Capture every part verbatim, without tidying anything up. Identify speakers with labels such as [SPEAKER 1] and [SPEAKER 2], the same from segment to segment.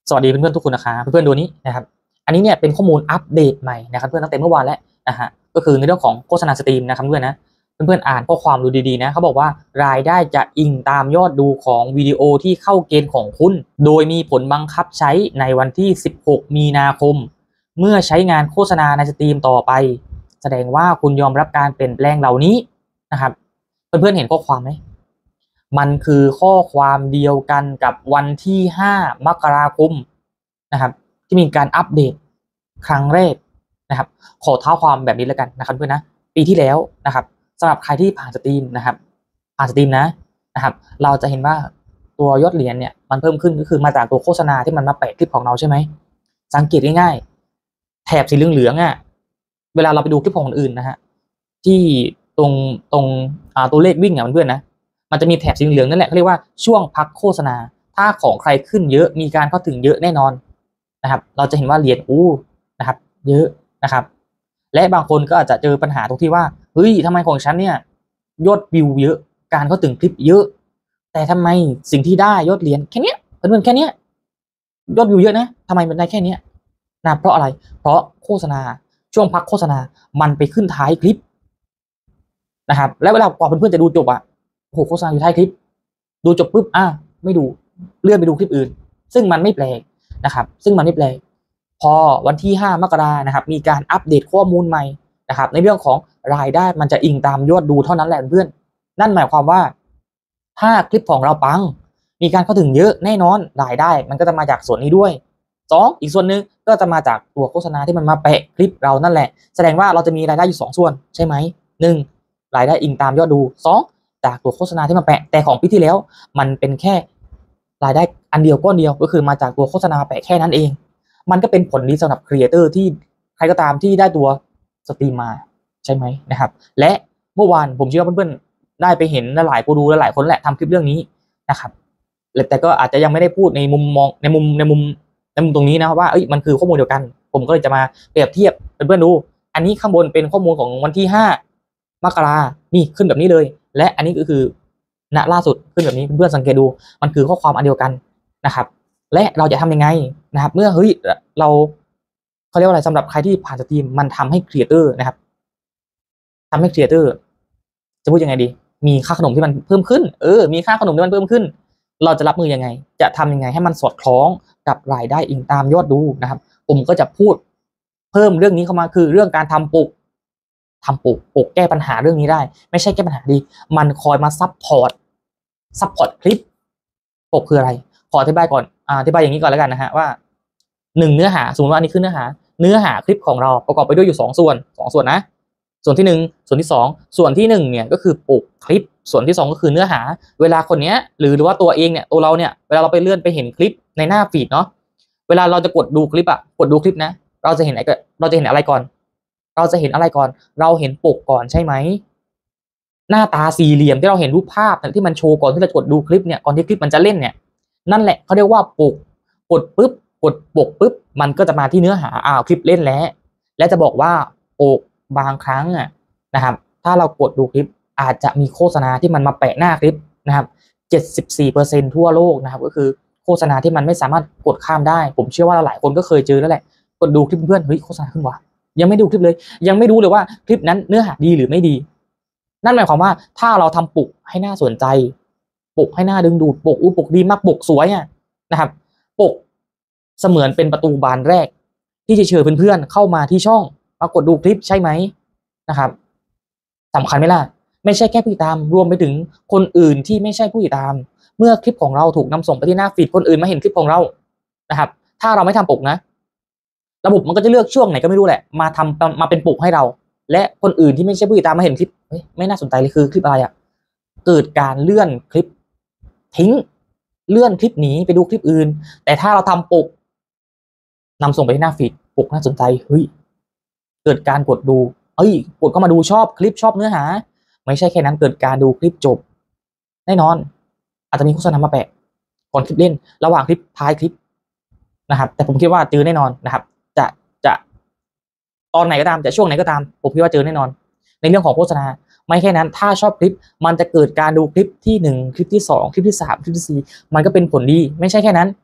[SPEAKER 1] สวัสดีเพื่อนๆทุกคนนะครับเพื่อนๆดูนี้นะครับอันนี้เนี่ยเป็นข้อมูลอัปเดตใหม่นะครับเพื่อนตั้งแต่เมื่อวานแล้วนะฮะก็คือในเรื่องของโฆษณาสตรีมนะครับเพื่อนนะเพื่อนๆอ่านข้อความดูดีๆนะเขาบอกว่ารายได้จะอิงตามยอดดูของวิดีโอที่เข้าเกณฑ์ของคุณโดยมีผลบังคับใช้ในวันที่สิบหกมีนาคมเมื่อใช้งานโฆษณาในสตรีมต่อไปแสดงว่าคุณยอมรับการเปลี่ยนแปลงเหล่านี้นะครับเพื่อนๆเห็นข้อความไหมมันคือข้อความเดียวกันกับวันที่ห้ามกราคมนะครับที่มีการอัปเดตครั้งแรกนะครับขอเท้าความแบบนี้แล้วกันนะครับเพื่อนนะปีที่แล้วนะครับสำหรับใครที่ผ่านสตรีมนะครับผ่านสตรีมนะนะครับเราจะเห็นว่าตัวยอดเหรียญเนี่ยมันเพิ่มขึ้นก็คือมาจากตัวโฆษณาที่มันมาแปะคลิปของเราใช่ไหมสังเกตง่ายๆแถบสีเหลืองๆอ่ะเวลาเราไปดูคลิปของคนอื่นนะฮะที่ตรงตรงอ่าตัวเลขวิ่งอ่ะเพื่อนๆนะมันจะมีแถบสีเหลืองนั่นแหละเขาเรียกว่าช่วงพักโฆษณาถ้าของใครขึ้นเยอะมีการเข้าถึงเยอะแน่นอนนะครับเราจะเห็นว่าเหรียญอู้นะครับเยอะนะครับและบางคนก็อาจจะเจอปัญหาตรงที่ว่าเฮ้ยทำไมของฉันเนี่ยยอดวิวเยอะการเข้าถึงคลิปเยอะแต่ทำไมสิ่งที่ได้ยอดเหรียญแค่นี้เพื่อนๆแค่นี้ยอดวิวเยอะนะทำไมมันได้แค่นี้นะเพราะอะไรเพราะโฆษณาช่วงพักโฆษณามันไปขึ้นท้ายคลิปนะครับและเวลากว่าเพื่อนๆจะดูจบอะโอ้โหโฆษณาอยู่ท้ายคลิปดูจบปุ๊บอ่ะไม่ดูเลื่อนไปดูคลิปอื่นซึ่งมันไม่แปลกนะครับซึ่งมันไม่แปลกพอวันที่ห้ามกรานะครับมีการอัปเดตข้อมูลใหม่นะครับในเรื่องของรายได้มันจะอิงตามยอดดูเท่านั้นแหละเพื่อนนั่นหมายความว่าถ้าคลิปของเราปังมีการเข้าถึงเยอะแน่นอนรายได้มันก็จะมาจากส่วนนี้ด้วยสองอีกส่วนหนึ่งก็จะมาจากตัวโฆษณาที่มันมาแปะคลิปเรานั่นแหละแสดงว่าเราจะมีรายได้อยู่สองส่วนใช่ไหมหนึ่งรายได้อิงตามยอดดูสองจากตัวโฆษณาที่มาแปะแต่ของปีที่แล้วมันเป็นแค่รายได้อันเดียวก้อนเดียวก็คือมาจากตัวโฆษณาแปะแค่นั้นเองมันก็เป็นผลดีสำหรับครีเอเตอร์ที่ใครก็ตามที่ได้ตัวสตรีมมาใช่ไหมนะครับและเมื่อวานผมเชื่อว่าเพื่อนๆได้ไปเห็นหลายผู้ดูหลายคนแหละทำคลิปเรื่องนี้นะครับแต่ก็อาจจะยังไม่ได้พูดในมุมมองในมุมในมุมในมุมตรงนี้นะว่าเอ้ยมันคือข้อมูลเดียวกันผมก็เลยจะมาเปรียบเทียบเพื่อนๆดูอันนี้ข้างบนเป็นข้อมูลของวันที่ห้ามกรานี่ขึ้นแบบนี้เลยและอันนี้ก็คือณล่าสุดขึ้นแบบนี้เพื่อนๆสังเกตดูมันคือข้อความอันเดียวกันนะครับและเราจะทำยังไงนะครับเมื่อเฮ้ยเราเขาเรียกว่าอะไรสำหรับใครที่ผ่านสตรีมมันทำให้ครีเอเตอร์นะครับทำให้ครีเอเตอร์จะพูดยังไงดีมีค่าขนมที่มันเพิ่มขึ้นเออมีค่าขนมที่มันเพิ่มขึ้นเราจะรับมือยังไงจะทำยังไงให้มันสอดคล้องกับรายได้อิงตามยอดดูนะครับผมก็จะพูดเพิ่มเรื่องนี้เข้ามาคือเรื่องการทำปกทำปกปกแก้ปัญหาเรื่องนี้ได้ไม่ใช่แก้ปัญหาดีมันคอยมาซับพอร์ตซับพอร์ตคลิปปกคืออะไรขออธิบายก่อนอธิบายอย่างนี้ก่อนแล้วกันนะฮะว่าหนึ่งเนื้อหาสมมติว่าอันนี้คือเนื้อหาเนื้อหาคลิปของเราประกอบไปด้วยอยู่สองส่วนสองส่วนนะส่วนที่หนึ่งส่วนที่สองส่วนที่หนึ่งเนี่ยก็คือปกคลิปส่วนที่สองก็คือเนื้อหาเวลาคนเนี้ยหรือหรือว่าตัวเองเนี่ยตัวเราเนี่ยเวลาเราไปเลื่อนไปเห็นคลิปในหน้าฟีดเนาะเวลาเราจะกดดูคลิปอะกดดูคลิปนะเราจะเห็นอะไรเราจะเห็นอะไรก่อนเราจะเห็นอะไรก่อนเราเห็นปกก่อนใช่ไหมหน้าตาสี่เหลี่ยมที่เราเห็นรูปภาพที่มันโชว์ก่อนที่จะกดดูคลิปเนี่ยก่อนที่คลิปมันจะเล่นเนี่ยนั่นแหละเขาเรียกว่าปกกดปุ๊บกดปกปุ๊บมันก็จะมาที่เนื้อหาอ้าวคลิปเล่นแล้วและจะบอกว่าปกบางครั้งอ่ะนะครับถ้าเรากดดูคลิปอาจจะมีโฆษณาที่มันมาแปะหน้าคลิปนะครับ เจ็ดสิบสี่เปอร์เซ็นต์ ทั่วโลกนะครับก็คือโฆษณาที่มันไม่สามารถกดข้ามได้ผมเชื่อว่าหลายคนก็เคยเจอแล้วแหละกดดูคลิปเพื่อนเฮ้ยโฆษณาขึ้นวะยังไม่ดูคลิปเลยยังไม่รู้เลยว่าคลิปนั้นเนื้อหาดีหรือไม่ดีนั่นหมายความว่าถ้าเราทำปกให้น่าสนใจปกให้น่าดึงดูดปกอู้ปกดีมากปกสวยอ่ะนะครับปกเสมือนเป็นประตูบานแรกที่จะเชิญเพื่อนๆเข้ามาที่ช่องมากดดูคลิปใช่ไหมนะครับสำคัญไหมล่ะไม่ใช่แค่ผู้ติดตามรวมไปถึงคนอื่นที่ไม่ใช่ผู้ติดตามเมื่อคลิปของเราถูกนำส่งไปที่หน้าฟีดคนอื่นมาเห็นคลิปของเรานะครับถ้าเราไม่ทำปกนะระบบมันก็จะเลือกช่วงไหนก็ไม่รู้แหละมาทำมาเป็นปกให้เราและคนอื่นที่ไม่ใช่ผู้ติดตามมาเห็นคลิปไม่น่าสนใจเลยคือคลิปอะไรอ่ะเกิดการเลื่อนคลิปทิ้งเลื่อนคลิปหนีไปดูคลิปอื่นแต่ถ้าเราทำปกนำส่งไปที่หน้าฟีดปกน่าสนใจเฮ้ยเกิดการกดดูเอ้ยกดเข้ามาดูชอบคลิปชอบเนื้อหาไม่ใช่แค่นั้นเกิดการดูคลิปจบแน่นอนอาจจะมีโฆษณามาแปะก่อนคลิปเล่นระหว่างคลิปท้ายคลิปนะครับแต่ผมคิดว่าเจอแน่นอนนะครับจะจะตอนไหนก็ตามจะช่วงไหนก็ตามผมคิดว่าเจอแน่นอนในเรื่องของโฆษณาไม่แค่นั้นถ้าชอบคลิปมันจะเกิดการดูคลิปที่หนึ่งคลิปที่สองคลิปที่สามคลิปที่สี่มันก็เป็นผลดีไม่ใช่แค่นั้น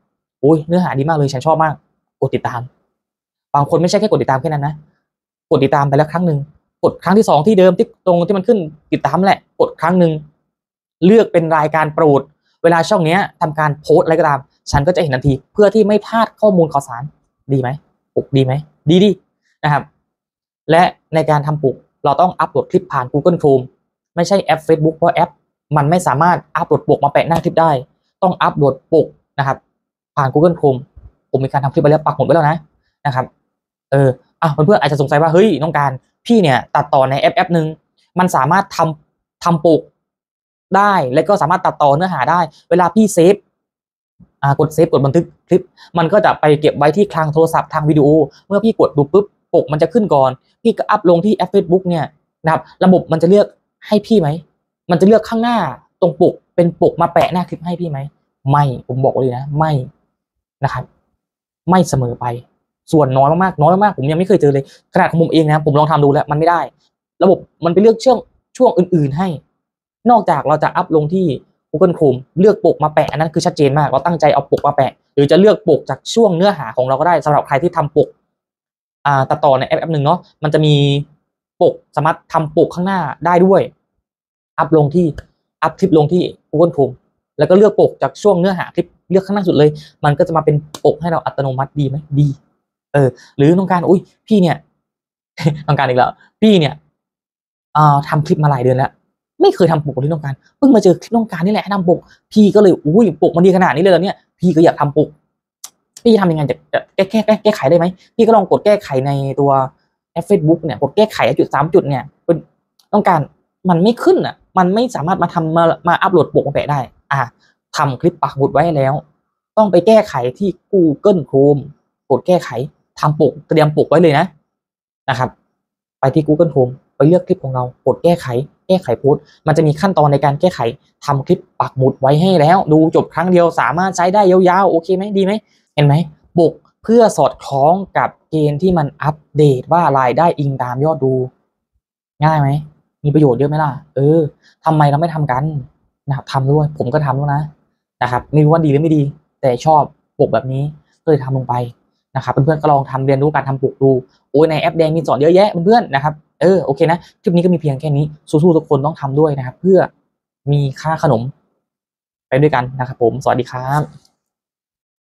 [SPEAKER 1] โอ้ยเนื้อหาดีมากเลยฉันชอบมากกดติดตามบางคนไม่ใช่แค่กดติดตามแค่นั้นนะกดติดตามไปแล้วครั้งหนึ่งกดครั้งที่สองที่เดิมที่ตรงที่มันขึ้นติดตามแหละกดครั้งหนึ่งเลือกเป็นรายการโปรดเวลาช่องเนี้ยทำการโพสอะไรก็ตามฉันก็จะเห็นทันทีเพื่อที่ไม่พลาดข้อมูลข่าวสารดีไหมปลุกดีไหมดีดีนะครับและในการทำปลุกเราต้องอัปโหลดคลิปผ่าน Google Chrome ไม่ใช่แอป Facebook เพราะแอปมันไม่สามารถอัปโหลดปลุกมาแปะหน้าคลิปได้ต้องอัปโหลดปลุกนะครับผ่าน Google Chrome ผมมีการทำคลิปไปแล้วปักหมุดไว้แล้วนะนะครับเอออ่ะเพื่อนๆอาจจะสงสัยว่าเฮ้ยน้องการพี่เนี่ยตัดต่อในแอปแอปนึงมันสามารถทำทำปลุกได้แล้วก็สามารถตัดต่อเนื้อหาได้เวลาพี่เซฟอ่ากดเซฟกดบันทึกคลิปมันก็จะไปเก็บไว้ที่คลังโทรศัพท์ทางวิดีโอเมื่อพี่กดดูปุ๊บปกมันจะขึ้นก่อนพี่ก็อัพลงที่แอป Facebook เนี่ยนะครับระบบมันจะเลือกให้พี่ไหมมันจะเลือกข้างหน้าตรงปกเป็นปกมาแปะหน้าคลิปให้พี่ไหมไม่ผมบอกเลยนะไม่นะครับไม่เสมอไปส่วนน้อยมากๆน้อยมากๆผมยังไม่เคยเจอเลยขนาดของผมเองนะผมลองทำดูแล้วมันไม่ได้ระบบมันไปเลือกช่วงช่วงอื่นๆให้นอกจากเราจะอัพลงที่ Google Chrome เลือกปกมาแปะอันนั้นคือชัดเจนมากเราตั้งใจเอาปกมาแปะหรือจะเลือกปกจากช่วงเนื้อหาของเราก็ได้สำหรับใครที่ทำปกอ่าตัดต่อในแอปแอปหนึ่งเนาะมันจะมีปกสามารถทำปกข้างหน้าได้ด้วยอัพลงที่อัพคลิปลงที่ Google Chrome แล้วก็เลือกปกจากช่วงเนื้อหาคลิปเลือกข้างหน้าสุดเลยมันก็จะมาเป็นปกให้เราอัตโนมัติดีไหมดีเออหรือต้องการอุ้ยพี่เนี่ย ต้องการอีกแล้วพี่เนี่ยอ่าทำคลิปมาหลายเดือนแล้วไม่เคยทำปกที่ต้องการเพิ่งมาเจอคลิปต้องการนี่แหละให้ทำปกพี่ก็เลยอุ้ยปกมันดีขนาดนี้เลยเหรอเนี่ยพี่ก็อยากทำปกพี่ทำยังไงจะแก้แก้แก้แก้ไขได้ไหมพี่ก็ลองกดแก้ไขในตัวแอป Facebook เนี่ยกดแก้ไขจุดสามจุดเนี่ยเป็นต้องการมันไม่ขึ้นอ่ะมันไม่สามารถมาทำมามาอัปโหลดปกมาแปะได้อ่ะทำคลิปปักหมุดไว้แล้วต้องไปแก้ไขที่ Google Chrome กดแก้ไขทำปกเตรียมปกไว้เลยนะนะครับไปที่ Google Chrome ไปเลือกคลิปของเรากดแก้ไขแก้ไขโพสต์มันจะมีขั้นตอนในการแก้ไขทำคลิปปักหมุดไว้ให้แล้วดูจบครั้งเดียวสามารถใช้ได้ยาวๆโอเคไหมดีไหมเห็นไหมปกเพื่อสอดคล้องกับเกณฑ์ที่มันอัปเดตว่ารายได้อิงตามยอดดูง่ายไหมมีประโยชน์เยอะไหมล่ะเออทำไมเราไม่ทำกันนะครับทำด้วยผมก็ทำแล้วนะนะครับไม่รู้ว่าดีหรือไม่ดีแต่ชอบปกแบบนี้ก็เลยทำลงไปนะครับเพื่อนๆก็ลองทำเรียนรู้การทำปกดูโอ้ยในแอปแดงมีสอนเยอะแยะเพื่อนๆนะครับเออโอเคนะคลิปนี้ก็มีเพียงแค่นี้สู้ๆทุกคนต้องทำด้วยนะครับเพื่อมีค่าขนมไปด้วยกันนะครับผมสวัสดีครับ